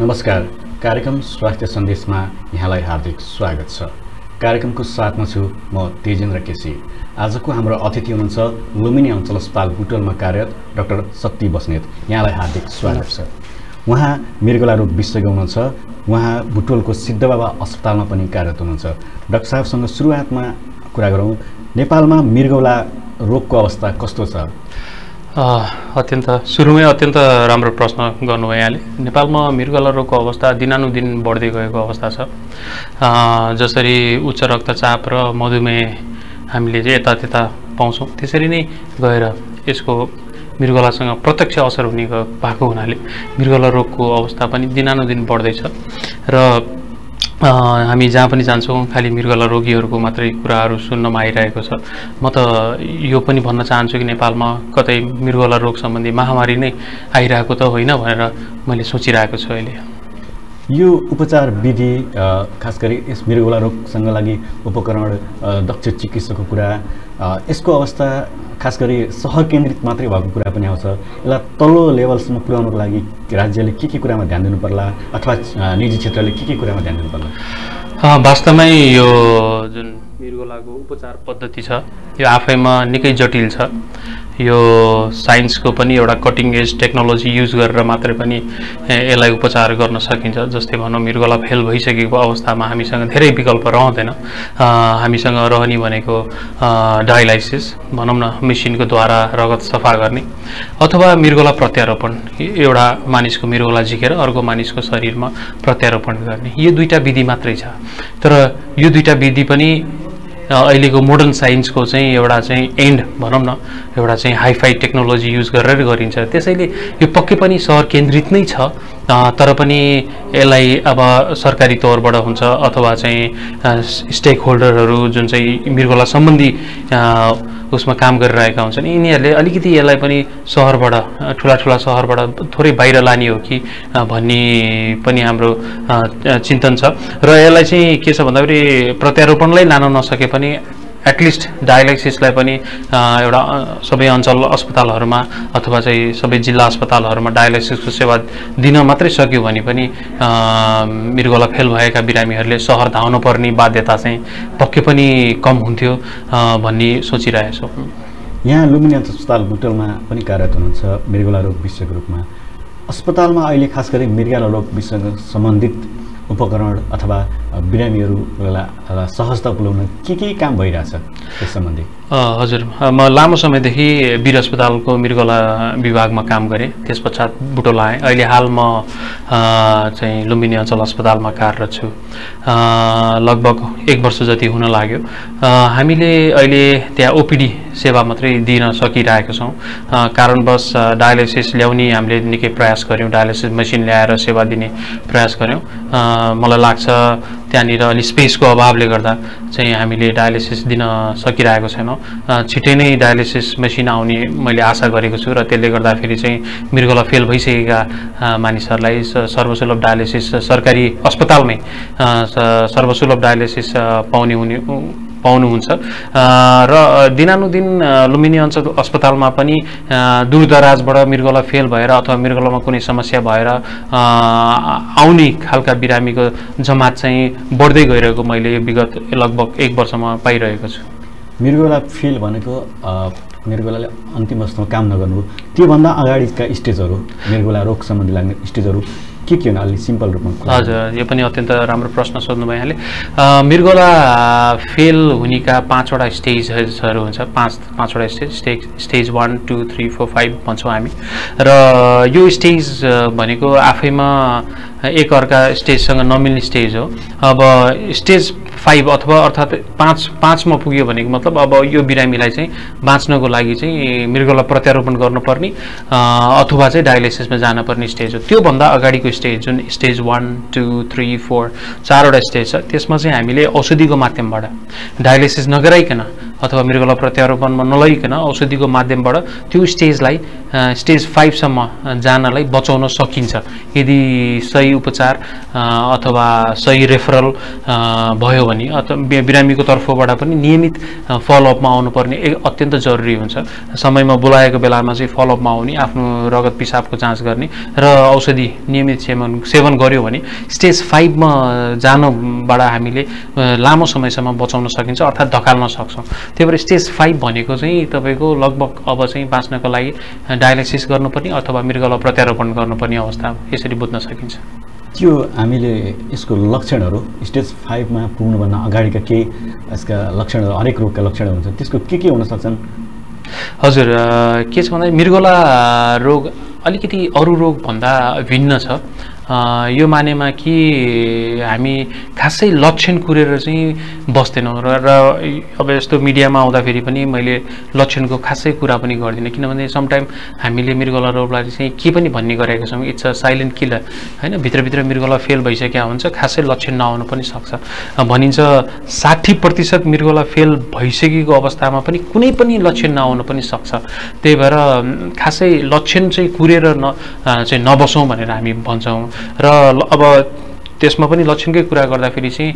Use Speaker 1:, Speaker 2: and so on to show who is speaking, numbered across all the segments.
Speaker 1: नमस्कार। कार्यक्रम स्वास्थ्य सन्देशमा यहाँलाई हार्दिक स्वागत छ। कार्यक्रमको साथमा छु म तेजेन्द्र केसी। आजको हाम्रो अतिथि हुनुहुन्छ लुम्बिनी अञ्चल अस्पताल बुटवलमा कार्यरत डाक्टर शक्ति बस्नेत। यहाँलाई हार्दिक स्वागत छ। उहाँ मृगौला रोग विशेषज्ञ हुनुहुन्छ। उहाँ बुटवलको सिद्धबाबा अस्पतालमा पनि कार्यरत हुनुहुन्छ। डाक्टर साहबसँग सुरुवातमा कुरा गरौँ। नेपालमा मृगौला रोगको अवस्था कस्तो छ?
Speaker 2: सुरुमै अत्यन्त राम्रो प्रश्न गर्नुभयो यहाँले। नेपालमा मृगौला रोगको अवस्था दिनानुदिन बढ्दै गएको अवस्था छ। जसरी उच्च रक्तचाप र मधुमेह हामीले चाहिँ यतात्यता पाउँछौँ, त्यसरी नै गएर यसको मृगौलासँग प्रत्यक्ष असर हुने भएको हुनाले मृगौला रोगको अवस्था पनि दिनानुदिन बढ्दैछ र हामी जहाँ पनि जान्छौँ खालि मृगौला रोगीहरूको मात्रै कुराहरू सुन्नमा आइरहेको छ। म त यो पनि भन्न चाहन्छु कि नेपालमा कतै मृगौला रोग सम्बन्धी महामारी नै आइरहेको त होइन भनेर मैले सोचिरहेको छु अहिले।
Speaker 1: यो उपचार विधि खास गरी यस मृगौला रोगसँग लागि उपकरण, दक्ष चिकित्सकको कुरा, यसको अवस्था खास गरी सहर केन्द्रित मात्रै भएको कुरा पनि आउँछ। यसलाई तल्लो लेभलसम्म पुर्याउनको लागि राज्यले के कुरामा ध्यान दिनु पर्ला अथवा निजी क्षेत्रले के कुरामा ध्यान दिनु पर्ला?
Speaker 2: वास्तवमै यो जुन मृगौलाको उपचार पद्धति छ यो आफैमा निकै जटिल छ। यो साइन्सको पनि एउटा कटिङ एज टेक्नोलोजी युज गरेर मात्रै पनि यसलाई उपचार गर्न सकिन्छ। जस्तै भनौँ मृगौला फेल भइसकेको अवस्थामा हामीसँग धेरै विकल्प रहँदैन। हामीसँग रहने भनेको डायलाइसिस भनौँ न, मेसिनको द्वारा रगत सफा गर्ने अथवा मृगौला प्रत्यारोपण, एउटा मानिसको मृगौला झिकेर अर्को मानिसको शरीरमा प्रत्यारोपण गर्ने, यो दुईटा विधि मात्रै छ। तर यो दुईटा विधि पनि अहिलेको मोडर्न साइन्सको चाहिँ एउटा चाहिँ एन्ड भनौँ न, एउटा चाहिँ हाइफाई टेक्नोलोजी युज गरेर गरिन्छ। त्यसैले यो पक्कै पनि सहर केन्द्रित नै छ। तर पनि यसलाई अब सरकारी तौरबाट हुन्छ अथवा चाहिँ स्टेक होल्डरहरू जुन चाहिँ मृगौला सम्बन्धी उसमा काम गरिरहेका हुन्छन्, यिनीहरूले अलिकति यसलाई पनि सहरबाट, ठुला सहरबाट थोरै बाहिर लाने हो कि भन्ने पनि हाम्रो चिन्तन छ। र यसलाई चाहिँ के छ भन्दाखेरि प्रत्यारोपणलाई लान नसके पनि एटलिस्ट डायलाइसिसलाई पनि एउटा सबै अञ्चल अस्पतालहरूमा अथवा चाहिँ सबै जिल्ला अस्पतालहरूमा डायलाइसिसको सेवा दिन मात्रै सक्यो भने पनि मृगौला फेल भएका बिरामीहरूले सहर धाउनु पर्ने बाध्यता चाहिँ पक्कै पनि कम हुन्थ्यो भन्ने सोचिरहेको छु।
Speaker 1: यहाँ लुम्बिनी अस्पताल बुटवलमा पनि कार्यरत हुनुहुन्छ मृगौला रोग विशेषज्ञको रूपमा। अस्पतालमा अहिले खास गरी मृगौला रोग विशेषज्ञ सम्बन्धित उपकरण अथवा बिरामीहरूलाई सहजता पुर्याउन के काम भइरहेछ यस सम्बन्धी?
Speaker 2: हजुर, म लामो समयदेखि वीर अस्पतालको मृगौला विभागमा काम गरेँ। त्यस पश्चात बुटवल आएँ। अहिले हाल म चाहिँ लुम्बिनी अञ्चल अस्पतालमा कार्यरत छु। लगभग 1 वर्ष जति हुन लाग्यो। हामीले अहिले त्यहाँ ओपिडी सेवा मात्रै दिन सकिरहेका छौँ। कारणवश डायलाइसिस ल्याउने हामीले निकै प्रयास गऱ्यौँ, डायलाइसिस मेसिन ल्याएर सेवा दिने प्रयास गऱ्यौँ। मलाई लाग्छ त्यहाँनिर अलि स्पेसको अभावले गर्दा चाहिँ हामीले डायलाइसिस दिन सकिरहेको छैनौँ। छिटै नै डायलाइसिस मेसिन आउने मैले आशा गरेको छु र त्यसले गर्दाखेरि चाहिँ मृगौला फेल भइसकेका मानिसहरूलाई सर्वसुलभ डायलाइसिस सरकारी अस्पतालमै सर्वसुलभ डायलाइसिस पाउनुहुन्छ। र दिनानुदिन लुम्बिनी अञ्चल अस्पतालमा पनि दूरदराजबाट मृगौला फेल भएर अथवा मृगौलामा कुनै समस्या भएर आउने खालका बिरामीको जमात चाहिँ बढ्दै गइरहेको मैले यो विगत लगभग 1 वर्षमा पाइरहेको छु।
Speaker 1: मृगौला फेल भनेको मृगौलाले अन्तिम अवस्थामा काम नगर्नु, त्योभन्दा अगाडिका स्टेजहरू, मृगौला रोग सम्बन्धी लाग्ने स्टेजहरू के हुन्? अलि सिम्पल रूपमा।
Speaker 2: हजुर, यो पनि अत्यन्त राम्रो प्रश्न सोध्नुभयो यहाँले। मृगौला फेल हुनेका 5वटा स्टेजहरू हुन्छ। 5वटा स्टेज 1, 2, 3, 4, 5 भन्छौँ हामी। र यो स्टेज भनेको आफैमा एक अर्का स्टेजसँग नमिल्ने स्टेज हो। अब स्टेज 5 अथवा अर्थात् 5मा पुग्यो भनेको मतलब अब यो बिरामीलाई चाहिँ बाँच्नको लागि चाहिँ मृगौला प्रत्यारोपण गर्नुपर्ने अथवा चाहिँ डायलाइसिसमा जानुपर्ने स्टेज हो। त्योभन्दा अगाडिको स्टेज जुन स्टेज 1, 2, 3, 4 4वटा स्टेज छ, त्यसमा चाहिँ हामीले औषधिको माध्यमबाट डायलाइसिस नगराइकन अथवा मृगौला प्रत्यारोपणमा नलइकन औषधिको माध्यमबाट त्यो स्टेजलाई स्टेज 5 सम्म जानलाई बचाउन सकिन्छ यदि सही उपचार अथवा सही रेफरल भयो भने अथवा बिरामीको तर्फबाट पनि नियमित फलोअपमा आउनुपर्ने अत्यन्त जरुरी हुन्छ। समयमा बोलाएको बेलामा चाहिँ फलोअपमा आउने, आफ्नो रगत पिसाबको जाँच गर्ने र औषधि नियमित सेवन गर्यो भने स्टेज 5 मा जानबाट हामीले लामो समयसम्म बचाउन सकिन्छ अर्थात् धकाल्न सक्छौँ। त्यही भएर स्टेज 5 भनेको चाहिँ तपाईँको लगभग अब चाहिँ बाँच्नको लागि डायलाइसिस गर्नुपर्ने अथवा मृगौला प्रत्यारोपण गर्नुपर्ने अवस्था यसरी बुझ्न सकिन्छ।
Speaker 1: त्यो हामीले यसको लक्षणहरू स्टेज 5 मा पुग्नुभन्दा अगाडिका केही यसका लक्षणहरू, हरेक रोगका लक्षणहरू हुन्छन्, त्यसको के हुन सक्छन्?
Speaker 2: हजुर, के छ भन्दा मृगौला रोग अलिकति अरू रोगभन्दा भिन्न छ। यो मानेमा कि हामी खासै लक्षण कुरेर चाहिँ बस्दैनौँ र अब यस्तो मिडियामा आउँदाखेरि पनि मैले लक्षणको खासै कुरा पनि गर्दिनँ, किनभने समटाइम हामीले मृगौला रोगलाई चाहिँ के पनि भन्ने गरेका छौँ, इट्स अ साइलेन्ट किलर होइन। भित्रभित्र मृगौला फेल भइसकेका हुन्छ, खासै लक्षण नआउन पनि सक्छ। भनिन्छ 60% मृगौला फेल भइसकेको अवस्थामा पनि कुनै पनि लक्षण नआउन पनि सक्छ। त्यही भएर खासै लक्षण चाहिँ कुरेर चाहिँ नबसौँ भनेर हामी भन्छौँ। र अब त्यसमा पनि लक्षणकै कुरा गर्दाखेरि चाहिँ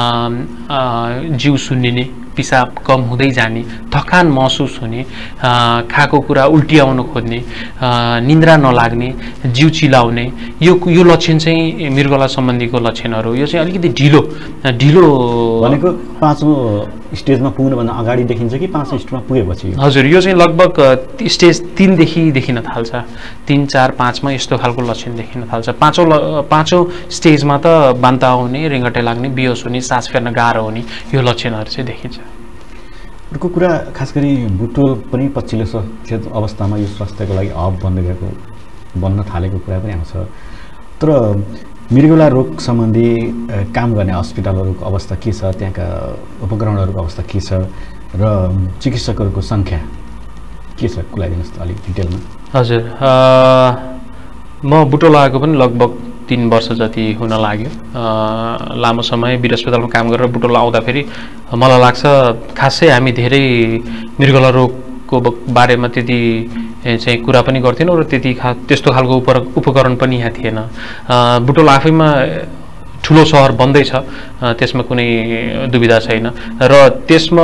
Speaker 2: जिउ सुन्निने, पिसाब कम हुँदै जाने, थकान महसुस हुने, खाएको कुरा उल्टी आउन खोज्ने, निन्द्रा नलाग्ने, जिउ चिलाउने, यो लक्षण चाहिँ मृगौला सम्बन्धीको लक्षणहरू। यो चाहिँ अलिकति ढिलो
Speaker 1: भनेको 5औं स्टेजमा पुग्नुभन्दा अगाडि देखिन्छ कि 5औं स्टेजमा पुगेपछि?
Speaker 2: हजुर, यो चाहिँ लगभग स्टेज 3 देखि देखिन थाल्छ। 3, 4, 5 मा यस्तो खालको लक्षण देखिन थाल्छ। 5औं स्टेजमा त बान्ता आउने, रिङ्गटे लाग्ने, बेहोस हुने, सास फेर्न गाह्रो हुने यो लक्षणहरू चाहिँ देखिन्छ।
Speaker 1: अर्को कुरा, खास गरी बुटवल पनि पछिल्लो अवस्थामा यो स्वास्थ्यको लागि हब बन्न थालेको कुरा पनि आउँछ। तर मृगौला रोग सम्बन्धी काम गर्ने अस्पतालहरूको अवस्था के छ, त्यहाँका उपकरणहरूको अवस्था के छ र चिकित्सकहरूको सङ्ख्या के छ, कुलाइदिनुहोस् त अलिक डिटेलमा।
Speaker 2: हजुर, म बुटवल आएको पनि लगभग 3 वर्ष जति हुन लाग्यो। लामो समय वीर अस्पतालमा काम गरेर बुटवल आउँदाखेरि मलाई लाग्छ खासै हामी धेरै मृगौला रोगको बारेमा त्यति चाहिँ कुरा पनि गर्थेनौँ र त्यस्तो खालको उपकरण पनि यहाँ थिएन। बुटवल आफैमा ठुलो सहर बन्दैछ, त्यसमा कुनै दुविधा छैन र त्यसमा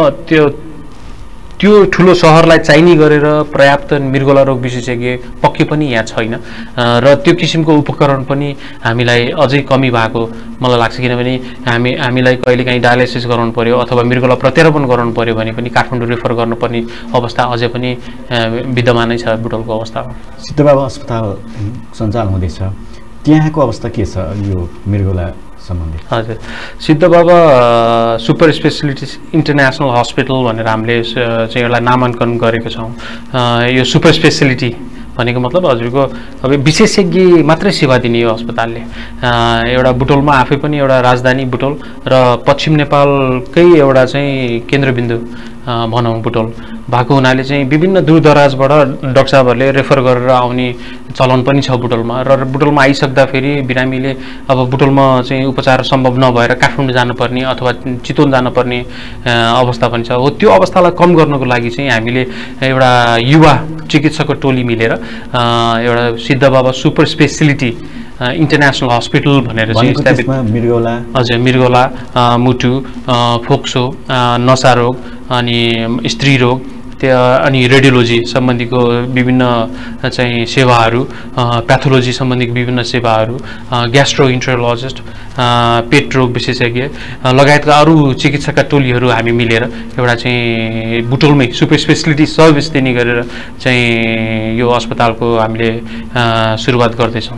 Speaker 2: त्यो ठुलो सहरलाई चाहिने गरेर पर्याप्त मृगौला रोग विशेषज्ञ पक्कै पनि यहाँ छैन र त्यो किसिमको उपकरण पनि हामीलाई अझै कमी भएको मलाई लाग्छ। किनभने हामीलाई कहिलेकाहीँ डायलाइसिस गराउनु पर्यो अथवा मृगौला प्रत्यारोपण गराउनु पर्यो भने पनि काठमाडौँ रेफर गर्नुपर्ने अवस्था अझै पनि विद्यमानै छ बुटवलको अवस्थामा।
Speaker 1: सिद्धबाबा अस्पताल सञ्चालन हुँदैछ, त्यहाँको अवस्था के छ यो मृगौला सम्बन्धी?
Speaker 2: हजुर, Siddhababa super speciality international hospital भनेर हामीले चाहिँ यसलाई नामाङ्कन गरेको छौँ। यो सुपर स्पेसलिटी भनेको मतलब हजुरको अब विशेषज्ञ मात्रै सेवा दिने यो अस्पतालले। एउटा बुटवलमा आफै पनि एउटा राजधानी बुटवल र पश्चिम नेपालकै एउटा चाहिँ केन्द्रबिन्दु भनौँ बुटवल भएको हुनाले चाहिँ विभिन्न दूरदराजबाट डाक्टर साहबहरूले रेफर गरेर आउने चलन पनि छ बुटवलमा। र बुटवलमा आइसक्दाखेरि बिरामीले अब बुटवलमा चाहिँ उपचार सम्भव नभएर काठमाडौँ जानुपर्ने अथवा चितवन जानुपर्ने अवस्था पनि छ। हो, त्यो अवस्थालाई कम गर्नको लागि चाहिँ हामीले एउटा युवा चिकित्सकको टोली मिलेर एउटा Siddhababa super speciality international hospital भनेर चाहिँ स्थापित। हजुर, मृगौला, मुटु, फोक्सो, नसा रोग अनि स्त्री रोग अनि रेडियोलोजी सम्बन्धीको विभिन्न चाहिँ सेवाहरू, प्याथोलोजी सम्बन्धी विभिन्न सेवाहरू, ग्यास्ट्रो इन्ट्रोलोजिस्ट, पेट रोग विशेषज्ञ लगायतका अरू चिकित्सकका टोलीहरू हामी मिलेर एउटा चाहिँ बुटवलमै सुपर स्पेसलिटी सर्भिस दिने गरेर चाहिँ यो अस्पतालको हामीले सुरुवात गर्दैछौँ।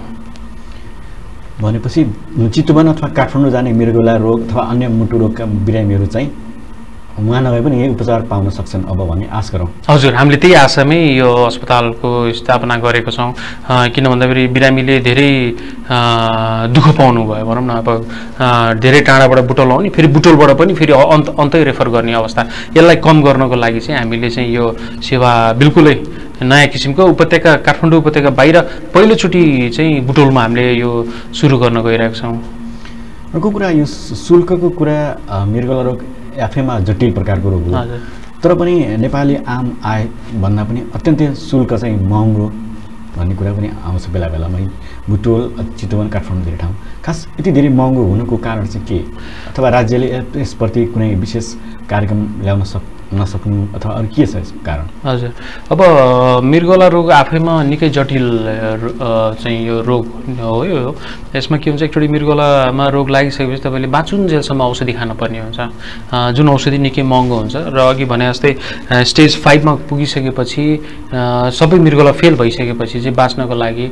Speaker 1: भनेपछि चितवन अथवा काठमाडौँ जाने मृगौला रोग अथवा अन्य मुटु रोगका बिरामीहरू चाहिँ उहाँ नभए पनि यही उपचार पाउन सक्छन् अब भन्ने आश गरौँ।
Speaker 2: हजुर, हामीले त्यही आशामै यो अस्पतालको स्थापना गरेको छौँ। किन भन्दाखेरि बिरामीले धेरै दुःख पाउनु भयो भनौँ न। अब धेरै टाढाबाट बुटवल आउने, फेरि बुटवलबाट पनि फेरि अन्तै रेफर गर्ने अवस्था, यसलाई कम गर्नको लागि चाहिँ हामीले चाहिँ यो सेवा बिल्कुलै नयाँ किसिमको उपत्यका काठमाडौँ उपत्यका बाहिर पहिलोचोटि चाहिँ बुटवलमा हामीले यो सुरु गर्न गइरहेको छौँ।
Speaker 1: अर्को कुरा, यो शुल्कको कुरा, मृगौला रोग आफैमा जटिल प्रकारको रोग हो, तर पनि नेपाली आम आय भन्दा पनि अत्यन्तै शुल्क चाहिँ महँगो भन्ने कुरा पनि आउँछ बेला बेलामै बुटवल चितवन काठमाडौँ धेरै ठाउँ खास यति धेरै महँगो हुनुको कारण चाहिँ के अथवा राज्यले यसप्रति कुनै विशेष कार्यक्रम ल्याउन नसक्नु अथवा अरू के छ यसको कारण
Speaker 2: हजुर अब मृगौला रोग आफैमा निकै जटिल चाहिँ यो रोग हो यो यसमा के हुन्छ एकचोटि मृगौलामा रोग लागिसकेपछि तपाईँले बाँचुन्जेलसम्म औषधि खानुपर्ने हुन्छ जुन औषधि निकै महँगो हुन्छ र अघि भने जस्तै स्टेज 5 मा पुगिसकेपछि सबै मृगौला फेल भइसकेपछि चाहिँ बाँच्नको लागि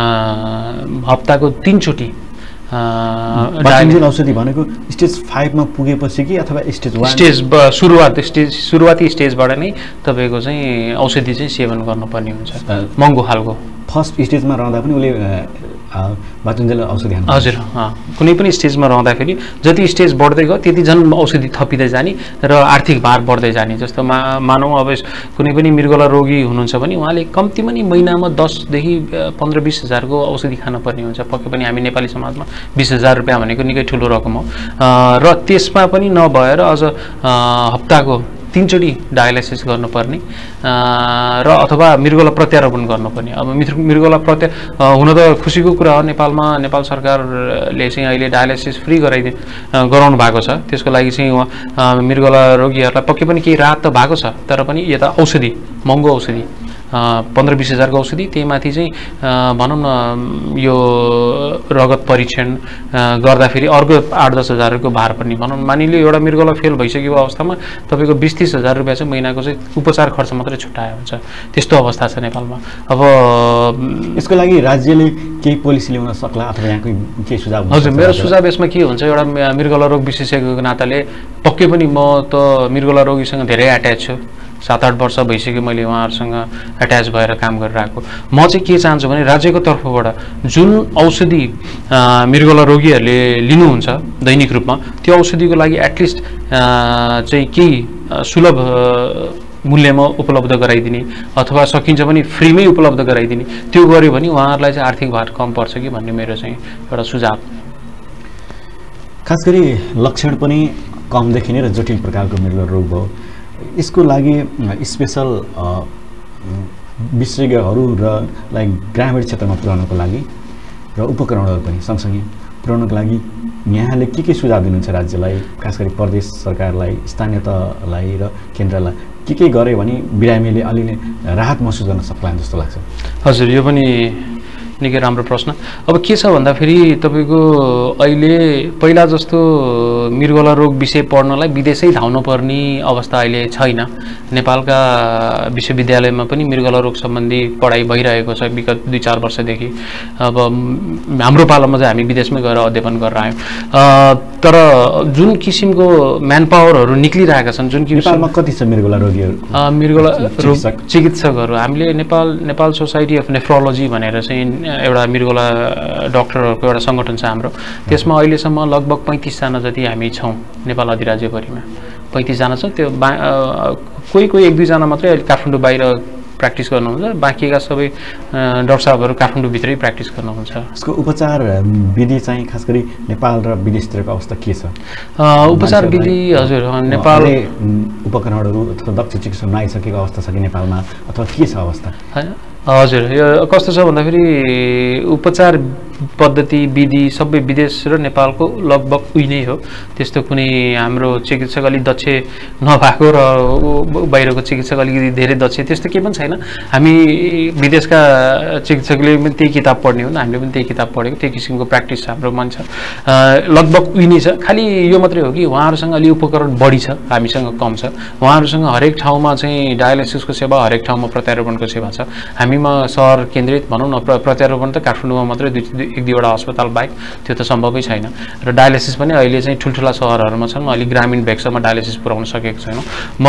Speaker 2: हप्ताको 3 चोटि
Speaker 1: बाँचुन्जेल औषधि भनेको स्टेज 5 मा पुगेपछि कि अथवा स्टेज 1
Speaker 2: सुरुवाती स्टेजबाट नै तपाईँको चाहिँ औषधि चाहिँ सेवन गर्नुपर्ने हुन्छ महँगो खालको
Speaker 1: फर्स्ट स्टेजमा रहँदा पनि उसले बाँचुन्जेल औषधि खानु
Speaker 2: हजुर कुनै पनि स्टेजमा रहँदाखेरि जति स्टेज बढ्दै गयो त्यति झन् औषधि थपिँदै जाने र आर्थिक भार बढ्दै जाने जस्तो मानौँ अब कुनै पनि मृगौला रोगी हुनुहुन्छ भने उहाँले कम्तीमा नि महिनामा 10 देखि 15-20 हजारको औषधि खानुपर्ने हुन्छ पक्कै पनि हामी नेपाली समाजमा 20,000 रुपियाँ भनेको निकै ठुलो रकम हो र त्यसमा पनि नभएर अझ हप्ताको 3 चोटि डायलाइसिस गर्नुपर्ने र अथवा मृगौला प्रत्यारोपण गर्नुपर्ने अब मृगौला हुन त खुसीको कुरा हो नेपाल सरकारले चाहिँ अहिले डायलाइसिस फ्री गराउनु भएको छ त्यसको लागि चाहिँ मृगौला रोगीहरूलाई पक्कै पनि केही राहत त भएको छ तर पनि यता औषधि महँगो औषधि 15-20 हजारको औषधि त्यही माथि चाहिँ भनौँ न यो रगत परीक्षण गर्दाखेरि अर्को 8-10 हजारको भार पर्ने भनौँ मानिलियो एउटा मृगौला फेल भइसकेको अवस्थामा तपाईँको 20-30 हजार रुपियाँ चाहिँ महिनाको चाहिँ उपचार खर्च मात्रै छुट्याएको हुन्छ त्यस्तो अवस्था छ नेपालमा अब
Speaker 1: यसको लागि राज्यले केही पोलिसी ल्याउन सक्ला अथवा यहाँको केही सुझाव
Speaker 2: हजुर मेरो सुझाव यसमा के हुन्छ एउटा मृगौला रोग विशेषज्ञको नाताले पक्कै पनि म त मृगौला रोगीसँग धेरै एट्याच छु 7-8 वर्ष भइसक्यो मैले उहाँहरूसँग एट्याच भएर काम गरिरहेको म चाहिँ के चाहन्छु भने राज्यको तर्फबाट जुन औषधि मृगौला रोगीहरूले लिनुहुन्छ दैनिक रूपमा त्यो औषधिको लागि एटलिस्ट चाहिँ केही सुलभ मूल्यमा उपलब्ध गराइदिने अथवा सकिन्छ भने फ्रीमै उपलब्ध गराइदिने त्यो गर्यो भने उहाँहरूलाई चाहिँ आर्थिक भार कम पर्छ कि भन्ने मेरो चाहिँ एउटा सुझाव
Speaker 1: खास गरी लक्षण पनि कम देखिने र जटिल प्रकारको मृगौला रोग भयो यसको लागि स्पेशल विशेषज्ञहरू र ग्रामीण क्षेत्रमा पुर्याउनको लागि र उपकरणहरू पनि सँगसँगै पुर्याउनको लागि यहाँले के सुझाव दिनुहुन्छ राज्यलाई खास गरी प्रदेश सरकारलाई स्थानीय तहलाई र केन्द्रलाई के गरे भने बिरामीले अलिअलि राहत महसुस गर्न सक्ला जस्तो लाग्छ
Speaker 2: हजुर यो पनि निकै राम्रो प्रश्न अब के छ भन्दाखेरि तपाईको अहिले पहिला जस्तो मृगौला रोग विषय पढ्नलाई विदेशै धाउनु पर्ने अवस्था अहिले छैन नेपालका विश्वविद्यालयमा पनि मृगौला रोग सम्बन्धी पढाइ भइरहेको छ विगत 2-4 वर्षदेखि अब हाम्रो पालामा चाहिँ हामी विदेशमै गएर अध्ययन गरेर आयौं तर जुन किसिमको म्यान पावरहरू निक्लिरहेका छन् जुन
Speaker 1: नेपालमा कति छ मृगौला रोगीहरू
Speaker 2: मृगौला रोग चिकित्सकहरू हामीले नेपाल सोसाइटी अफ नेफ्रोलोजी भनेर चाहिँ एउटा मृगौला डाक्टरहरूको एउटा संगठन छ हाम्रो त्यसमा अहिलेसम्म लगभग 35 जना जति हामी छौं नेपाल अधिराज्यभरिमा 35 जना छ त्यो कोही 1-2 जना मात्रै काठमाडौँ बाहिर प्र्याक्टिस गर्नुहुन्छ बाँकीका सबै डाक्टर साहबहरू काठमाडौँ भित्रै प्र्याक्टिस गर्नुहुन्छ
Speaker 1: यसको उपचार विधि चाहिँ खास गरी नेपाल र विदेशतिरको अवस्था के छ
Speaker 2: उपचार विधि हजुर नेपाल
Speaker 1: उपकरणहरू अथवा दक्ष चिकित्सक नआइसकेको अवस्था छ कि नेपालमा अथवा के छ अवस्था
Speaker 2: हजुर यो कस्तो छ भन्दाखेरि उपचार पद्धति विधि सबै विदेश र नेपालको लगभग उही नै हो त्यस्तो कुनै हाम्रो चिकित्सक अलि दक्ष नभएको र बाहिरको चिकित्सक अलिकति धेरै दक्ष त्यस्तो के पनि छैन हामी विदेशका चिकित्सकले पनि त्यही किताब पढ्ने हो हामीले पनि त्यही किताब पढेको त्यही किसिमको प्र्याक्टिस हाम्रो मन छ लगभग उही नै छ खालि यो मात्रै हो कि उहाँहरूसँग अलि उपकरण बढी छ हामीसँग कम छ उहाँहरूसँग हरेक ठाउँमा चाहिँ डायलाइसिसको सेवा हरेक ठाउँमा प्रत्यारोपणको सेवा छ हामीमा सहर केन्द्रित भनौँ न प्रत्यारोपण त काठमाडौँमा मात्रै 1-2वटा अस्पताल बाहेक त्यो त सम्भवै छैन र डायलाइसिस पनि अहिले चाहिँ ठुल्ठुला सहरहरूमा छन् अलि ग्रामीण भेगसम्म डायलाइसिस पुर्याउन सकेको छैन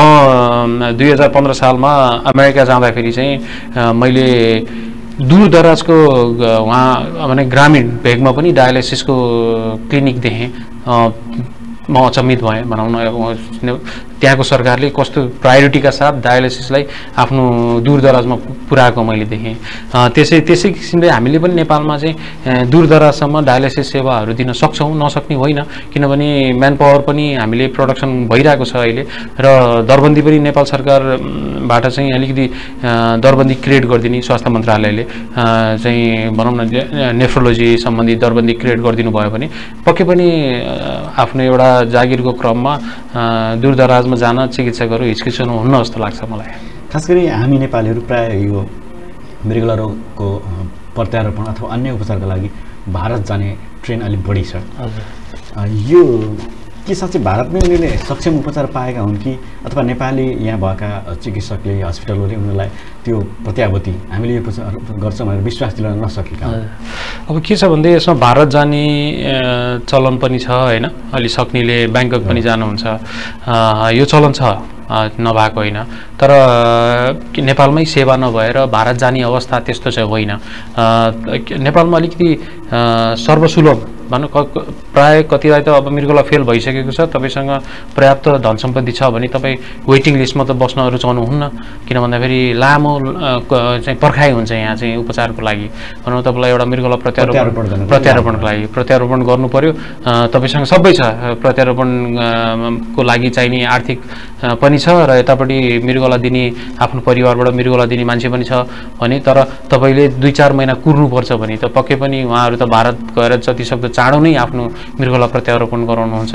Speaker 2: म 2015 सालमा अमेरिका जाँदाखेरि चाहिँ मैले दूरदराजको वहाँ माने ग्रामीण भेगमा पनि डायलाइसिसको क्लिनिक देखेँ म अचम्मित भएँ भनौँ न। त्यहाँको सरकारले कस्तो प्रायोरिटीका साथ डायलिसिसलाई आफ्नो दूरदराजमा पुर्याएको मैले देखेँ। त्यसै किसिमले हामीले पनि नेपालमा चाहिँ दूरदराजसम्म डायलिसिस सेवाहरू दिन सक्छौँ, नसक्ने होइन, किनभने म्यान पावर पनि हामीले प्रोडक्सन भइरहेको छ अहिले। र दरबन्दी पनि नेपाल सरकारबाट चाहिँ अलिकति दरबन्दी क्रिएट गरिदिने स्वास्थ्य मन्त्रालयले चाहिँ भनौँ न नेफ्रोलोजी सम्बन्धी दरबन्दी क्रिएट गरिदिनु भयो भने पक्कै पनि आफ्नो एउटा जागिरको क्रममा दूरदराजमा जान चिकित्सकहरू हिचकिचाउनु हुन्न जस्तो लाग्छ मलाई।
Speaker 1: खास गरी हामी नेपालीहरू प्रायः यो मृगला रोगको प्रत्यारोपण अथवा अन्य उपचारका लागि भारत जाने ट्रेन अलिक बढी छ। यो के साँच्चै भारतमै उनीहरूले सक्षम उपचार पाएका हुन् कि अथवा नेपाली यहाँ भएका चिकित्सकले हस्पिटलहरूले उनीहरूलाई त्यो प्रत्याभूति हामीले यो उपचार गर्छौँ भनेर विश्वास दिलाउन नसकेका?
Speaker 2: अब के छ भन्दै यसमा भारत जाने चलन पनि छ होइन, अलि सक्नेले ब्याङ्कक पनि जानुहुन्छ, यो चलन छ नभएको होइन। तर नेपालमै सेवा नभएर भारत जाने अवस्था त्यस्तो चाहिँ होइन। नेपालमा अलिकति सर्वसुलभ भनौँ प्राय कतिलाई त अब मृगला फेल भइसकेको छ, तपाईँसँग पर्याप्त धन सम्पत्ति छ भने तपाईँ वेटिङ लिस्टमा त बस्न रुचाउनुहुन्न, किन भन्दाखेरि लामो चाहिँ पर्खाइ हुन्छ यहाँ चाहिँ उपचारको लागि। भनौँ तपाईँलाई एउटा मृगला प्रत्यारोपणको लागि प्रत्यारोपण गर्नु पर्यो, तपाईँसँग सबै छ, प्रत्यारोपणको लागि चाहिने आर्थिक पनि छ र यतापट्टि मृगला दिने आफ्नो परिवारबाट मृगला दिने मान्छे पनि छ भने, तर तपाईँले 2-4 महिना कुर्नुपर्छ भने त पक्कै पनि उहाँहरू त भारत गएर जतिसक्दो चाँडो नै आफ्नो मृगला प्रत्यारोपण गराउनुहुन्छ।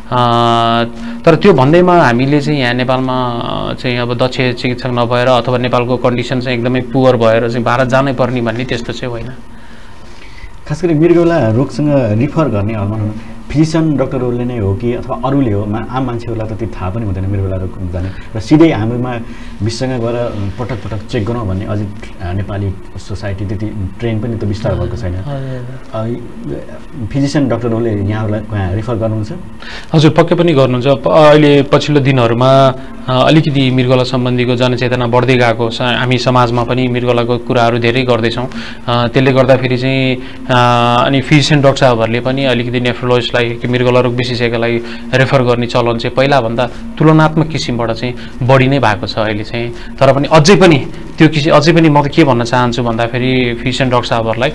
Speaker 2: तर त्यो भन्दैमा हामीले चाहिँ यहाँ नेपालमा चाहिँ अब दक्ष चिकित्सक नभएर अथवा नेपालको कन्डिसन चाहिँ एकदमै पुवर भएर चाहिँ भारत जानै पर्ने भन्ने त्यस्तो चाहिँ होइन।
Speaker 1: खास गरी मृगला रोगसँग रिफर गर्ने फिजिसियन डक्टरहरूले नै हो कि अथवा अरूले हो? आम मान्छेहरूलाई त त्यो थाहा पनि हुँदैन मृगला रोग जाने, र सिधै हाम्रोमा विशेषज्ञ गएर पटक पटक चेक गरौँ भन्ने अझै नेपाली सोसाइटी त्यति ट्रेन पनि त विस्तार भएको छैन। फिजिसियन डक्टरहरूले यहाँहरूलाई रिफर गर्नुहुन्छ?
Speaker 2: हजुर पक्कै पनि गर्नुहुन्छ। अहिले पछिल्लो दिनहरूमा अलिकति मृगला सम्बन्धीको जनचेतना बढ्दै गएको छ, हामी समाजमा पनि मृगलाको कुराहरू धेरै गर्दैछौँ। त्यसले गर्दाखेरि चाहिँ अनि फिजिसियन डक्टर साहबहरूले पनि अलिकति नेफ्रोलोजिस्टलाई कि मृगला रोग विशेषज्ञका लागि रेफर गर्ने चलन चाहिँ पहिलाभन्दा तुलनात्मक किसिमबाट चाहिँ बढी नै भएको छ अहिले चाहिँ। तर पनि अझै पनि त्यो अझै पनि म त के भन्न चाहन्छु भन्दाखेरि फिजिसियन डक्टर साहबहरूलाई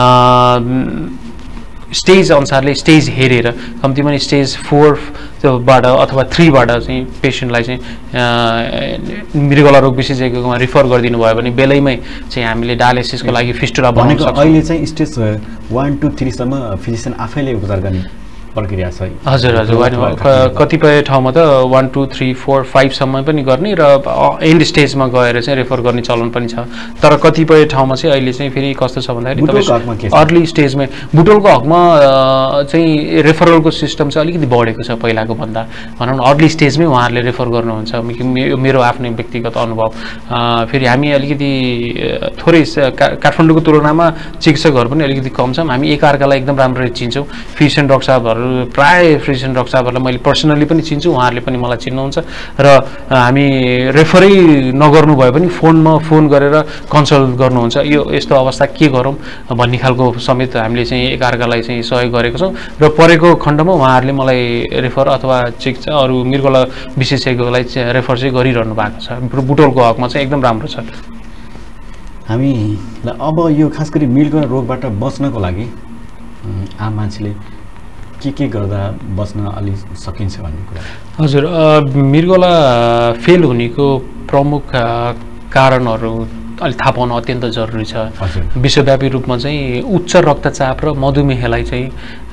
Speaker 2: स्टेज अनुसारले स्टेज हेरेर कम्तीमा स्टेज 4बाट अथवा 3बाट चाहिँ पेसेन्टलाई चाहिँ मृगला रोग विशेषज्ञकोमा रिफर गरिदिनु भयो भने बेलैमै चाहिँ हामीले डायलिसिसको लागि फिस्टुला बनाउन सक्छौँ।
Speaker 1: अहिले चाहिँ स्टेज 1, 2, 3 सम्म फिजिसियन आफैले उपचार गर्ने प्रक्रिया छ?
Speaker 2: हजुर कतिपय ठाउँमा त 1, 2, 3, 4, 5 सम्म पनि गर्ने र एन्ड स्टेजमा गएर चाहिँ रेफर गर्ने चलन पनि छ। तर कतिपय ठाउँमा चाहिँ अहिले चाहिँ फेरि कस्तो छ भन्दाखेरि अर्ली स्टेजमै बुटोलको हकमा चाहिँ रेफरलको सिस्टम चाहिँ अलिकति बढेको छ पहिलाको भन्दा। भनौँ न अर्ली स्टेजमै उहाँहरूले रेफर गर्नुहुन्छ, मेरो आफ्नै व्यक्तिगत अनुभव। फेरि हामी अलिकति थोरै काठमाडौँको तुलनामा चिकित्सकहरू पनि अलिकति कम छौँ, हामी एकअर्कालाई एकदम राम्ररी चिन्छौँ। फिजिसियन डक्टर साहबहरू प्राय फिजिसियन डक्टर साहबहरूलाई मैले पर्सनली पनि चिन्छु, उहाँहरूले पनि मलाई चिन्नुहुन्छ र हामी रेफरै नगर्नु भयो भने फोनमा फोन गरेर कन्सल्ट गर्नुहुन्छ। यो यस्तो अवस्था के गरौँ भन्ने खालको समेत हामीले चाहिँ एकअर्कालाई चाहिँ सहयोग गरेको छौँ र परेको खण्डमा उहाँहरूले मलाई रेफर अथवा चिकित्सा अरू मृगला विशेषज्ञलाई रेफर चाहिँ गरिरहनु भएको छ। बुटोलको हकमा चाहिँ एकदम राम्रो छ।
Speaker 1: हामीलाई अब यो खास गरी मृगला रोगबाट बच्नको लागि आम मान्छेले के गर्दा बच्न अलि सकिन्छ भन्ने कुरा?
Speaker 2: हजुर मृगला फेल हुनेको प्रमुख कारणहरू अलि थाहा पाउन अत्यन्त जरुरी छ। विश्वव्यापी रूपमा चाहिँ उच्च रक्तचाप र मधुमेहलाई चाहिँ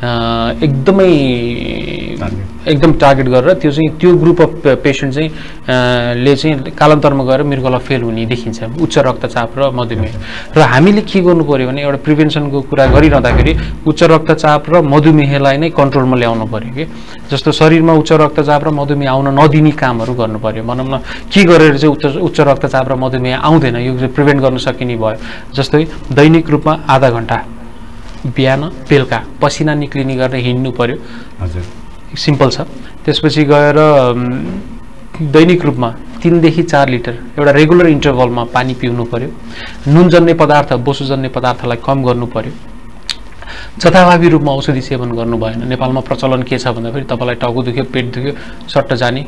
Speaker 2: एकदम टार्गेट गरेर त्यो ग्रुप अफ पेसेन्ट चाहिँ ले चाहिँ कालान्तरमा गएर मृगला फेल हुने देखिन्छ, उच्च रक्तचाप र मधुमेह। र हामीले के गर्नु पर्यो भने एउटा प्रिभेन्सनको कुरा गरिरहँदाखेरि उच्च रक्तचाप र मधुमेहलाई नै कन्ट्रोलमा ल्याउनु पर्यो कि जस्तो शरीरमा उच्च रक्तचाप र मधुमेह आउन नदिने कामहरू गर्नु पर्यो। भनौँ न के गरेर चाहिँ उच्च रक्तचाप र मधुमेह आउँदैन यो प्रिभेन्ट गर्न सकिने भयो। जस्तै दैनिक रूपमा आधा घण्टा बिहान बेलुका पसिना निक्लिने गरेर हिँड्नु पर्यो।
Speaker 1: हजुर
Speaker 2: सिम्पल छ। त्यसपछि गएर दैनिक रूपमा 3 देखि 4 लिटर एउटा रेगुलर इन्टरभलमा पानी पिउनु पर्यो। नुनजन्य पदार्थ बोसोजन्य पदार्थलाई कम गर्नु पर्यो। जथाभावी रूपमा औषधि सेवन गर्नु भएन। नेपालमा प्रचलन के छ भन्दाखेरि तपाईँलाई टाउको दुख्यो, पेट दुख्यो, सट्ट जाने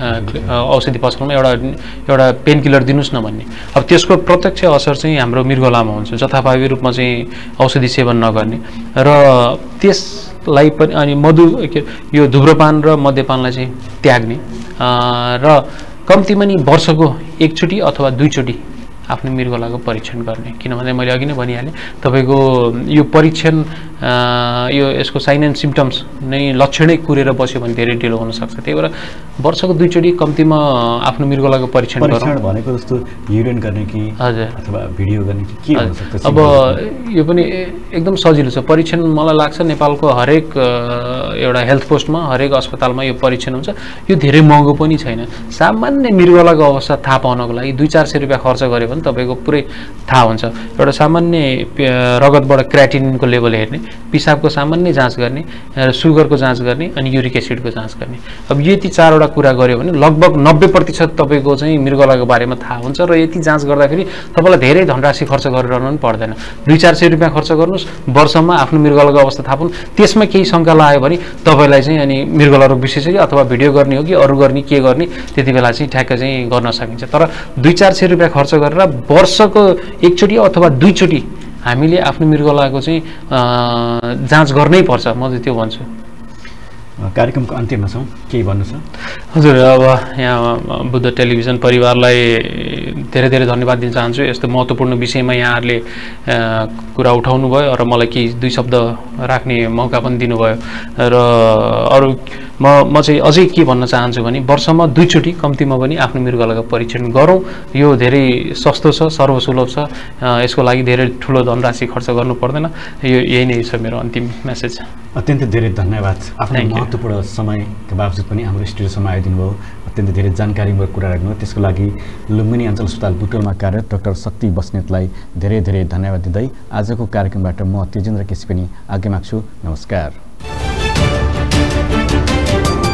Speaker 2: औषधि पसलमा एउटा पेन किलर दिनुस् न भन्ने। अब त्यसको प्रत्यक्ष असर चाहिँ हाम्रो मृगौलामा हुन्छ, जथाभावी रूपमा चाहिँ औषधि सेवन नगर्ने र त्यसलाई पनि अनि यो धुम्रपान र मद्यपानलाई चाहिँ त्याग्ने र कम्तीमा नि वर्षको एकचोटि अथवा दुईचोटि आफ्नो मृगौलाको परीक्षण गर्ने। किनभने मैले अघि नै भनिहालेँ तपाईँको यो परीक्षण यो यसको साइन एन्ड सिम्पटम्स नै लक्षणै कुरेर बस्यो भने धेरै ढिलो हुनसक्छ। त्यही भएर वर्षको दुईचोटि कम्तीमा आफ्नो मृगौलाको परीक्षण
Speaker 1: भनेको जस्तो युरिन गर्ने कि
Speaker 2: हजुर
Speaker 1: अथवा भिडियो गर्ने कि के हुन सक्छ?
Speaker 2: अब यो पनि एकदम सजिलो छ परीक्षण। मलाई लाग्छ नेपालको हरेक एउटा हेल्थ पोस्टमा हरेक अस्पतालमा यो परीक्षण हुन्छ। यो धेरै महँगो पनि छैन। सामान्य मृगौलाको अवस्था थाहा पाउनको लागि 200-400 रुपियाँ खर्च गरे भने तपाईँको पुरै थाहा हुन्छ। एउटा सामान्य रगतबाट क्र्याटिनिनको लेभल हेर्ने, पिसाबको सामान्य जाँच गर्ने, सुगरको जाँच गर्ने अनि युरिक एसिडको जाँच गर्ने। अब यति 4वटा कुरा गर्यो भने लगभग 90% तपाईँको चाहिँ मृगौलाको बारेमा थाहा हुन्छ र यति जाँच गर्दाखेरि तपाईँलाई धेरै धनराशि खर्च गरिरहनु पनि पर्दैन। 200-400 रुपियाँ खर्च गर्नुहोस्, वर्षमा आफ्नो मृगौलाको अवस्था थाहा पाउनु। त्यसमा केही शङ्का लाग्यो भने तपाईँलाई चाहिँ अनि मृगौला रोग विशेषज्ञ अथवा भिडियो गर्ने हो कि अरू गर्ने के गर्ने त्यति बेला चाहिँ ठ्याक्क चाहिँ गर्न सकिन्छ। तर 200-400 रुपियाँ खर्च गरेर वर्षको एकचोटि अथवा दुईचोटि हामीले आफ्नो मृगौलाको चाहिँ जाँच गर्नै पर्छ। म चाहिँ त्यो भन्छु।
Speaker 1: कार्यक्रमको अन्त्यमा छौँ, केही भन्नु छ?
Speaker 2: हजुर, अब यहाँ बुद्ध टेलिभिजन परिवारलाई धेरै धेरै धन्यवाद दिन चाहन्छु। यस्तो महत्त्वपूर्ण विषयमा यहाँहरूले कुरा उठाउनु भयो र मलाई केही 2 शब्द राख्ने मौका पनि दिनुभयो। र अरू म चाहिँ अझै के भन्न चाहन्छु भने वर्षमा 2 चोटि कम्तीमा पनि आफ्नो मृगौलाको परीक्षण गरौँ। यो धेरै सस्तो छ, सर्वसुलभ छ। यसको लागि धेरै ठुलो धनराशि खर्च गर्नु पर्दैन। यही नै छ मेरो अन्तिम मेसेज।
Speaker 1: अत्यन्तै धेरै धन्यवाद। आफ्नो महत्त्वपूर्ण समयका बावजुद पनि हाम्रो स्टुडियोसम्म आइदिनु भयो। अत्यन्तै धेरै जानकारीमूलक कुरा राख्नुभयो। त्यसको लागि लुम्बिनी अञ्चल अस्पताल बुटवलमा कार्यरत डाक्टर शक्ति बस्नेतलाई धेरै धेरै धन्यवाद दिँदै आजको कार्यक्रमबाट म तेजेन्द्र केसी पनि आज्ञा माग्छु। नमस्कार।